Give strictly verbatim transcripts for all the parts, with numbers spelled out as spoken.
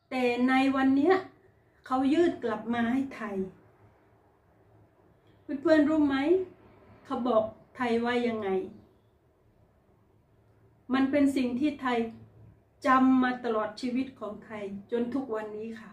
แต่ในวันนี้เขายืดกลับมาให้ไทยเพื่อนๆรู้ไหมเขาบอกไทยว่ายังไงมันเป็นสิ่งที่ไทยจำมาตลอดชีวิตของไทยจนทุกวันนี้ค่ะ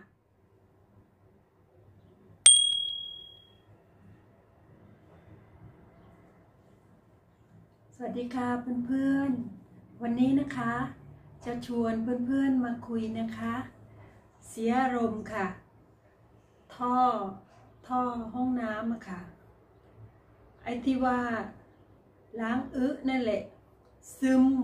สวัสดีค่ะเพื่อนๆวันนี้นะคะจะชวนเพื่อนๆมาคุยนะคะเสียอารมณ์ค่ะท่อท่อห้องน้ำอะค่ะไอ้ที่ว่าล้างอึนั่นแหละซึม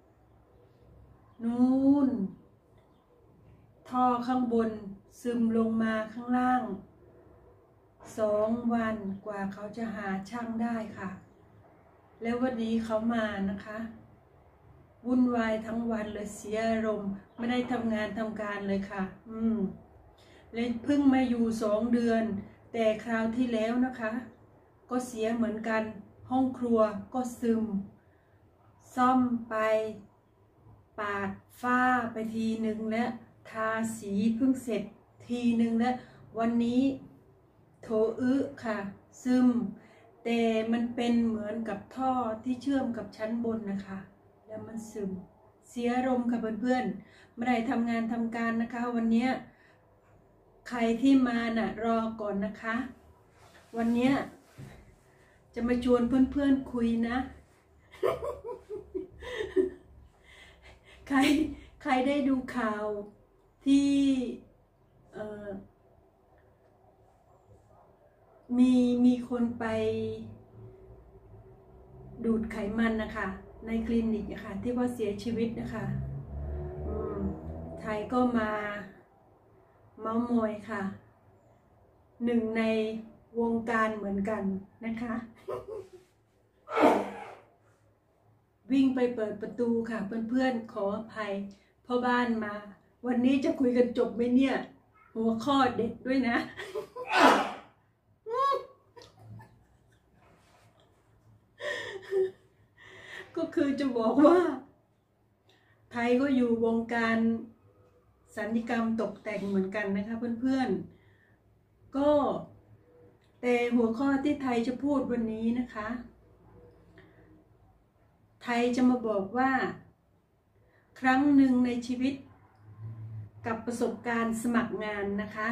นู่นท่อข้างบนซึมลงมาข้างล่างสองวันกว่าเขาจะหาช่างได้ค่ะแล้ววันนี้เขามานะคะวุ่นวายทั้งวันเลยเสียอารมณ์ไม่ได้ทำงานทำการเลยค่ะอืมเลยเพิ่งมาอยู่สองเดือนแต่คราวที่แล้วนะคะก็เสียเหมือนกันห้องครัวก็ซึมซ่อมไปปาดฝ้าไปทีหนึ่งและทาสีเพิ่งเสร็จทีหนึ่งและวันนี้โถอึค่ะซึมแต่มันเป็นเหมือนกับท่อที่เชื่อมกับชั้นบนนะคะแล้วมันซึมเสียอารมณ์ค่ะเพื่อนๆไม่ได้ทำงานทำการนะคะวันนี้ใครที่มาน่ะรอก่อนนะคะวันนี้จะมาชวนเพื่อนๆคุยนะใครใครได้ดูข่าวที่เอ่อมีมีคนไปดูดไขมันนะคะในคลินิกนะคะที่ว่าเสียชีวิตนะคะอืมไทยก็มาเม้ามอยค่ะหนึ่งในวงการเหมือนกันนะคะวิ่งไปเปิดประตูค่ะเพื่อนๆขออภัยพ่อบ้านมาวันนี้จะคุยกันจบไหมเนี่ยหัวข้อเด็ดด้วยนะก็คือจะบอกว่าไทยก็อยู่วงการศัลยกรรมตกแต่งเหมือนกันนะคะเพื่อนๆก็แต่หัวข้อที่ไทยจะพูดวันนี้นะคะไทยจะมาบอกว่าครั้งหนึ่งในชีวิตกับประสบการณ์สมัครงานนะคะ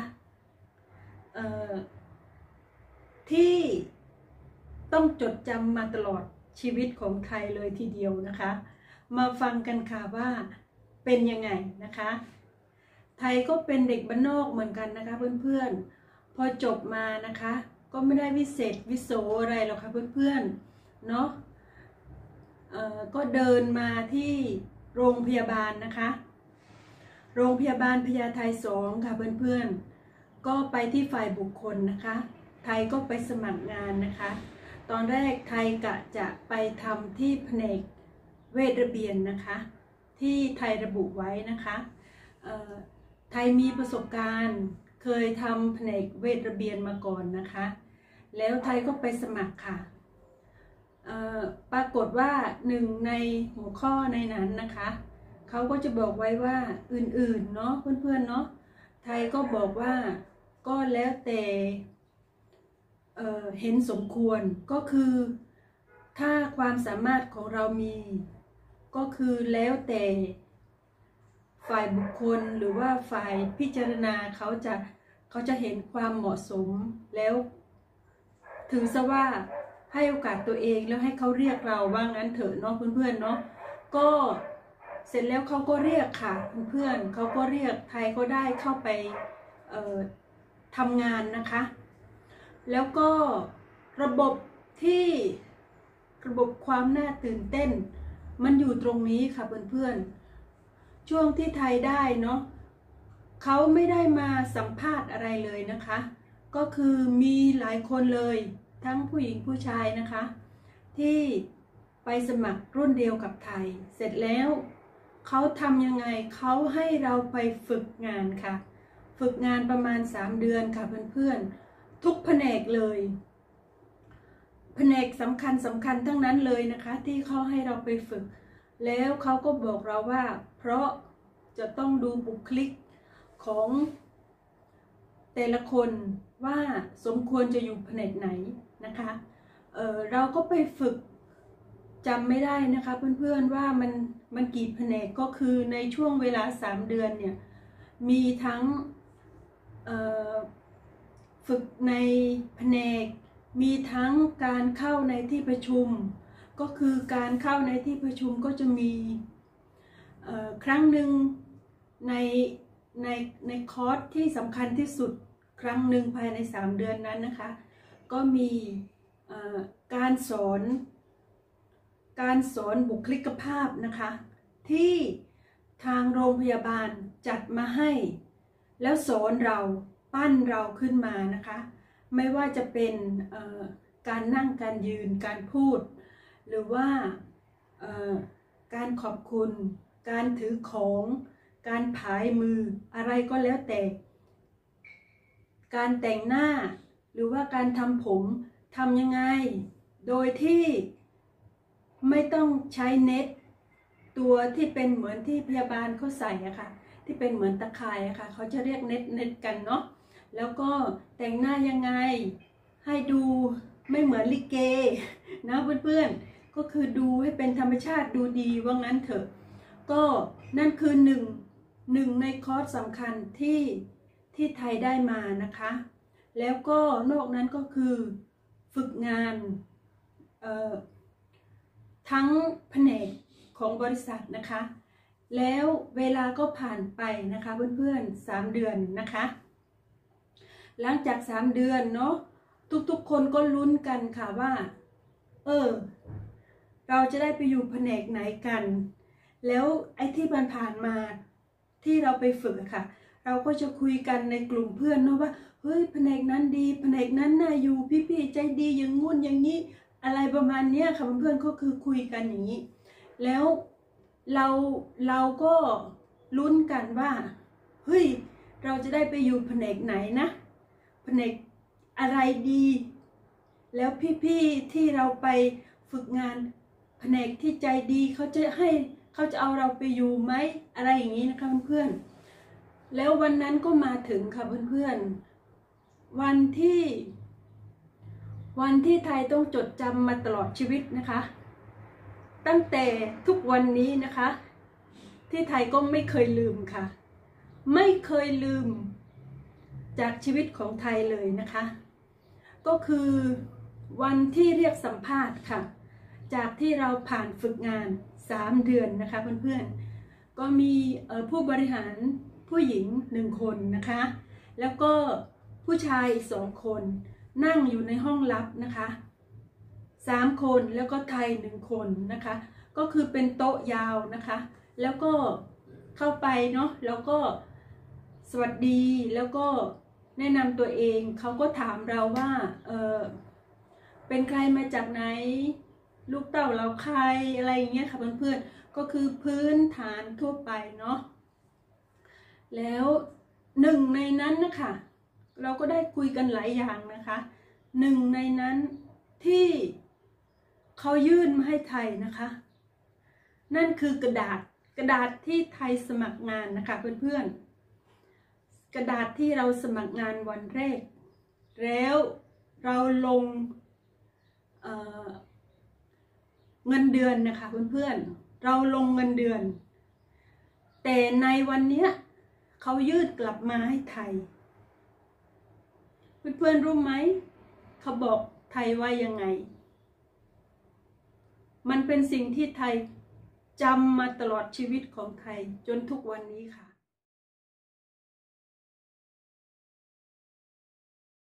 ที่ต้องจดจำมาตลอดชีวิตของไทยเลยทีเดียวนะคะมาฟังกันค่ะว่าเป็นยังไงนะคะไทยก็เป็นเด็กบ้านนอกเหมือนกันนะคะเพื่อนๆพอจบมานะคะก็ไม่ได้วิเศษวิโสอะไรหรอกค่ะเพื่อนๆเนาะก็เดินมาที่โรงพยาบาลนะคะโรงพยาบาลพญาไทสองค่ะเพื่อนๆก็ไปที่ฝ่ายบุคคลนะคะไทยก็ไปสมัครงานนะคะตอนแรกไทยกะจะไปทำที่แผนกเวชระเบียนนะคะที่ไทยระบุไว้นะคะไทยมีประสบการณ์เคยทำแผนกเวชระเบียนมาก่อนนะคะแล้วไทยก็ไปสมัครค่ะปรากฏว่าหนึ่งในหัวข้อในนั้นนะคะเขาก็จะบอกไว้ว่าอื่นๆเนาะเพื่อนๆเนาะไทยก็บอกว่าก็แล้วแต่เอ่อเห็นสมควรก็คือถ้าความสามารถของเรามีก็คือแล้วแต่ฝ่ายบุคคลหรือว่าฝ่ายพิจารณาเขาจะเขาจะเห็นความเหมาะสมแล้วถือซะว่าให้โอกาสตัวเองแล้วให้เขาเรียกเราว่างั้นเถอะเนาะเพื่อนๆเนาะก็เสร็จแล้วเขาก็เรียกค่ะเพื่อนๆเขาก็เรียกไทยก็ได้เข้าไปเอ่อทำงานนะคะแล้วก็ระบบที่ระบบความน่าตื่นเต้นมันอยู่ตรงนี้ค่ะเพื่อนๆช่วงที่ไทยได้เนาะเขาไม่ได้มาสัมภาษณ์อะไรเลยนะคะก็คือมีหลายคนเลยทั้งผู้หญิงผู้ชายนะคะที่ไปสมัครรุ่นเดียวกับไทยเสร็จแล้วเขาทำยังไงเขาให้เราไปฝึกงานค่ะฝึกงานประมาณสามเดือนค่ะเพื่อนๆทุกแผนกเลยแผนกสำคัญสำคัญทั้งนั้นเลยนะคะที่เขาให้เราไปฝึกแล้วเขาก็บอกเราว่าเพราะจะต้องดูบุคลิกของแต่ละคนว่าสมควรจะอยู่แผนกไหนนะคะเอ่อเราก็ไปฝึกจำไม่ได้นะคะเพื่อนๆว่ามันมันกี่แผนกก็คือในช่วงเวลาสามเดือนเนี่ยมีทั้งฝึกในแผนกมีทั้งการเข้าในที่ประชุมก็คือการเข้าในที่ประชุมก็จะมีครั้งหนึ่งในในในคอร์สที่สำคัญที่สุดครั้งหนึ่งภายในสามเดือนนั้นนะคะก็มีการสอนการสอนบุคลิกภาพนะคะที่ทางโรงพยาบาลจัดมาให้แล้วสอนเราปั้นเราขึ้นมานะคะไม่ว่าจะเป็นการนั่งการยืนการพูดหรือว่าการขอบคุณการถือของการผายมืออะไรก็แล้วแต่การแต่งหน้าหรือว่าการทำผมทำยังไงโดยที่ไม่ต้องใช้เน็ตตัวที่เป็นเหมือนที่พยาบาลเขาใส่อะค่ะที่เป็นเหมือนตะข่ายอะค่ะเขาจะเรียกเน็ตเน็ตกันเนาะแล้วก็แต่งหน้ายังไงให้ดูไม่เหมือนลิเกนะเพื่อนๆก็คือดูให้เป็นธรรมชาติดูดีว่างั้นเถอะก็นั่นคือหนึ่งหนึ่งในคอร์สสำคัญที่ที่ไทยได้มานะคะแล้วก็นอกนั้นก็คือฝึกงานทั้งแผนกของบริษัทนะคะแล้วเวลาก็ผ่านไปนะคะเพื่อนๆสามเดือนนะคะหลังจากสามเดือนเนาะทุกๆคนก็ลุ้นกันค่ะว่าเออเราจะได้ไปอยู่แผนกไหนกันแล้วไอ้ที่ผ่านๆมาที่เราไปฝึกค่ะเราก็จะคุยกันในกลุ่มเพื่อนเนาะว่าเฮ้ยแผนกนั้นดีแผนกนั้นน่าอยู่พี่ๆใจดีอย่างงุ่นอย่างนี้อะไรประมาณนี้ค่ะเพื่อนๆก็คือคุยกันอย่างนี้แล้วเราเราก็ลุ้นกันว่าเฮ้ยเราจะได้ไปอยู่แผนกไหนนะแผนกอะไรดีแล้วพี่ๆที่เราไปฝึกงานแผนกที่ใจดีเขาจะให้เขาจะเอาเราไปอยู่ไหมอะไรอย่างนี้นะคะเพื่อนๆแล้ววันนั้นก็มาถึงค่ะเพื่อนๆวันที่วันที่ไทยต้องจดจำมาตลอดชีวิตนะคะตั้งแต่ทุกวันนี้นะคะที่ไทยก็ไม่เคยลืมค่ะไม่เคยลืมจากชีวิตของไทยเลยนะคะก็คือวันที่เรียกสัมภาษณ์ค่ะจากที่เราผ่านฝึกงานสามเดือนนะคะเพื่อนๆก็มีผู้บริหารผู้หญิงหนึ่งคนนะคะแล้วก็ผู้ชายสองคนนั่งอยู่ในห้องลับนะคะสามคนแล้วก็ไทยหนึ่งคนนะคะก็คือเป็นโต๊ะยาวนะคะแล้วก็เข้าไปเนาะแล้วก็สวัสดีแล้วก็แนะนำตัวเองเขาก็ถามเราว่าเออเป็นใครมาจากไหนลูกเต้าเราใครอะไรอย่างเงี้ยค่ะเพื่อนๆก็คือพื้นฐานทั่วไปเนาะแล้วหนึ่งในนั้นนะคะเราก็ได้คุยกันหลายอย่างนะคะหนึ่งในนั้นที่เขายื่นมาให้ไทยนะคะนั่นคือกระดาษกระดาษที่ไทยสมัครงานนะคะเพื่อนๆกระดาษที่เราสมัครงานวันแรกแล้วเราลง เอ่อ เงินเดือนนะคะเพื่อนๆเราลงเงินเดือนแต่ในวันนี้เขายื่นกลับมาให้ไทยเพื่อนๆรู้ไหมเขาบอกไทยว่ายังไงมันเป็นสิ่งที่ไทยจำมาตลอดชีวิตของไทยจนทุกวันนี้ค่ะ